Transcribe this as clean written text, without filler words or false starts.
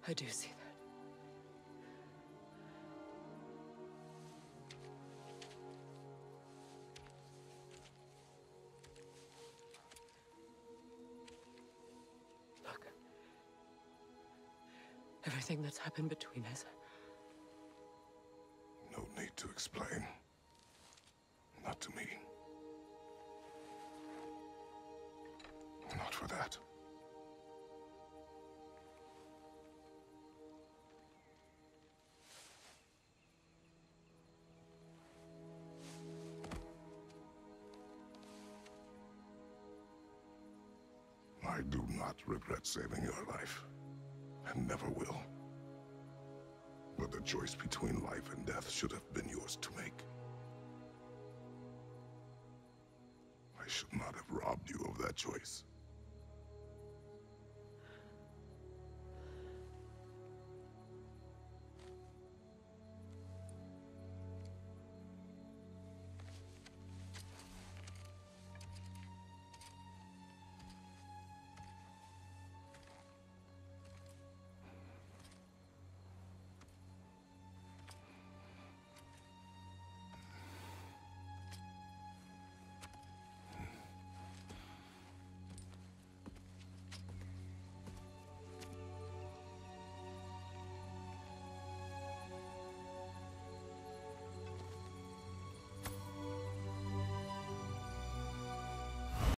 I do see that. Look. Everything that's happened between us. No need to explain. Not to me. Not for that. I do not regret saving your life, and never will. But the choice between life and death should have been yours to make. I should not have robbed you of that choice.